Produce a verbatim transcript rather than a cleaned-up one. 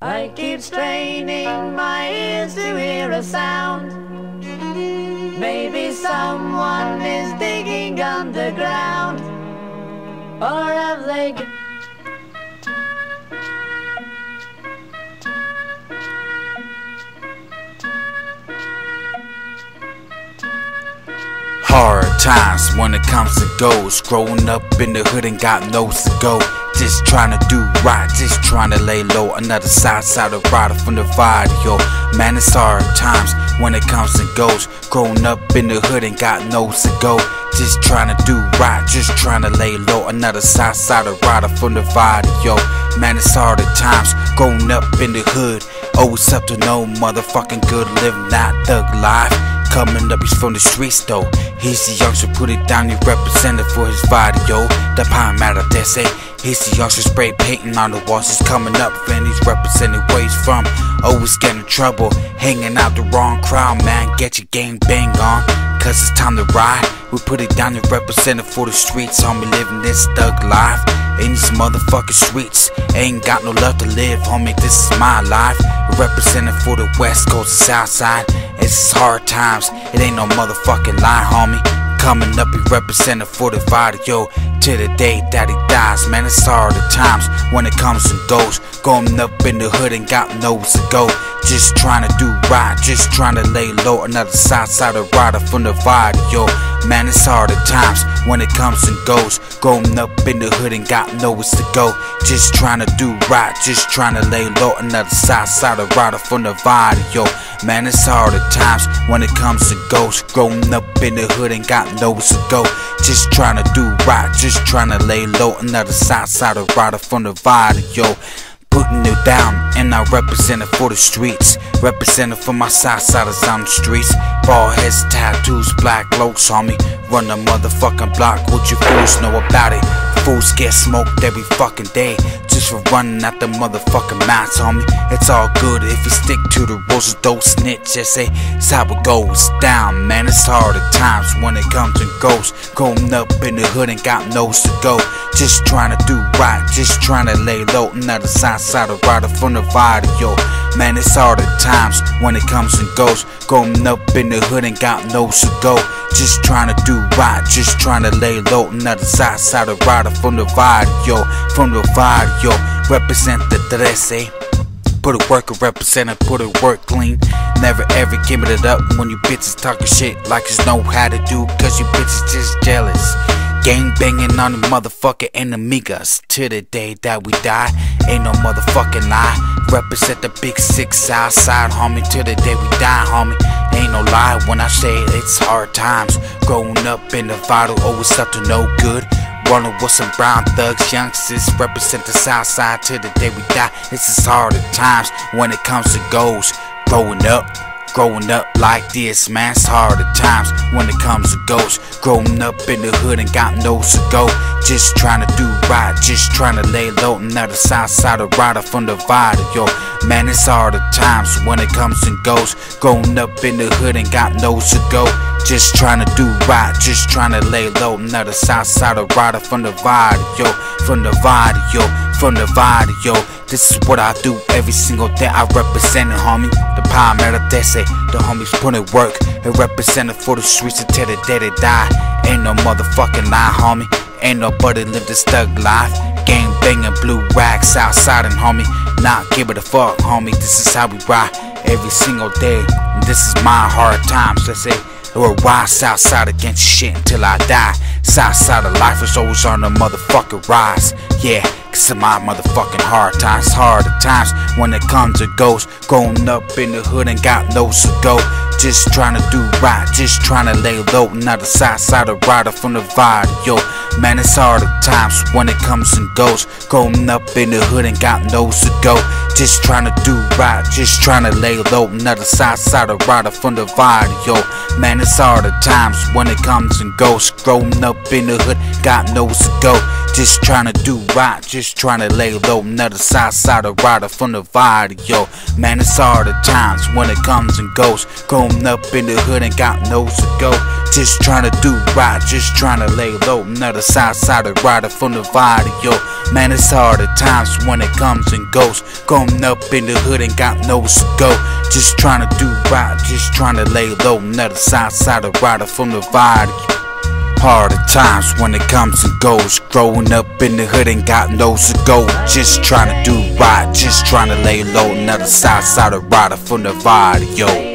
I keep straining my ears to hear a sound. Maybe someone is digging underground. Or have they... Hard times when it comes to goals. Growing up in the hood and got nowhere to go. Just trying to do right, just trying to lay low. Another side side of rider from the vibe, yo. Man, it's hard times when it comes to goals. Growing up in the hood and got nowhere to go. Just trying to do right, just trying to lay low. Another side side of rider from the vibe, yo. Man, it's hard at times growing up in the hood. Always up to no motherfucking good, living that thug life. Coming up, he's from the streets though. He's the youngster, put it down, he represented for his body, yo. The pound matter, they say. He's the youngster, spray painting on the walls. He's coming up, and he's representing where he's from. Always getting in trouble, hanging out the wrong crowd, man. Get your gang bang on, cause it's time to ride. We put it down and represent it for the streets. Homie, living this thug life in these motherfucking streets. Ain't got no love to live, homie, this is my life. We're representing for the west coast, the south side. It's hard times, it ain't no motherfucking lie, homie. Coming up, he representing for the vibe, yo. Till the day that he dies, man, it's hard at times when it comes and goes. Going up in the hood and got nowhere to go. Just trying to do right, just trying to lay low. Another side side of rider from the vibe, yo. Man, it's hard at times when it comes and goes. Going up in the hood and got nowhere to go. Just trying to do right, just trying to lay low. Another side side of rider from the vibe, yo. Man, it's hard at times when it comes and goes. Growing up in the hood and got nowhere to go. Just trying to do right, just trying to lay low. Another side side of rider from the vibe, yo. Putting it down, and I represent it for the streets. Representing for my side siders on the streets. Bald heads, tattoos, black looks, homie. Run the motherfucking block, what you fools know about it? Fools get smoked every fucking day just for running out the motherfucking mouths, homie. It's all good if you stick to the rules, don't snitch. Just say it's how it goes down, man. It's hard at times when it comes and goes. Growing up in the hood and got nowhere to go. Just trying to do right, just trying to lay low. Another side side of rider from the vibe, yo. Man, it's hard at times when it comes and goes. Growing up in the hood and got nowhere to go. Just trying to do right, just trying to lay low. Another side side of rider from the vibe, yo. From the vibe, yo. Represent the trece. Put it work, represent it, put it work clean. Never ever give it up when you bitches talking shit like you know how to do, cause you bitches just jealous. Gang banging on the motherfucking enemigas till the day that we die. Ain't no motherfucking lie. Represent the big six outside, homie, till the day we die, homie. Ain't no lie when I say it's hard times. Growing up in the vital, always up to no good. Running with some brown thugs, youngsters represent the south side till the day we die. This is hard at times when it comes to goals. Growing up, growing up like this, man, it's hard at times when it comes to goals. Growing up in the hood and got nowhere to go. Just trying to do right, just trying to lay low. Another side side of rider from the vibe, yo. Man, it's hard at times when it comes and goes. Growing up in the hood and got nowhere to go. Just trying to do right, just trying to lay low. Another side side of rider from the vibe, yo. From the vibe, yo. From the vibe, yo. This is what I do every single day. I represent it, homie. The power matter, they say. The homies put in work and represent it for the streets until the day they die. Ain't no motherfucking lie, homie. Ain't nobody live this thug life. Gang banging, blue rags outside, and homie, not give it a fuck, homie. This is how we ride every single day. And this is my hard times, they say. We're wild south side against shit until I die. South side of life is always on the motherfucking rise. Yeah, cause of my motherfucking hard times. Hard at times when it comes to goes. Growing up in the hood and got nowhere to go. Just trying to do right, just trying to lay low. Another side side of rider from the vibe, yo. Man, it's hard at times when it comes and goes. Growing up in the hood and got nowhere to go. Just trying to do right, just trying to lay low. Another side side of rider from the vibe, yo. Man, it's hard at times when it comes and goes. Growing up in the hood, got nowhere to go. Just trying to do right, just trying to lay low. Another side side of rider from the vibe, yo. Man, it's hard at times when it comes and goes. Growing up in the hood and got nowhere to go. Just trying to do right, just trying to lay low. Another south side of rider from the video. Man, it's hard at times when it comes and goes. Growing up in the hood and got nowhere to go. Just trying to do right, just trying to lay low. Another south side of rider from the video. Hard at times when it comes and goes. Growing up in the hood and got nowhere to go. Just trying to do right, just trying to lay low. Another south side of rider from the video.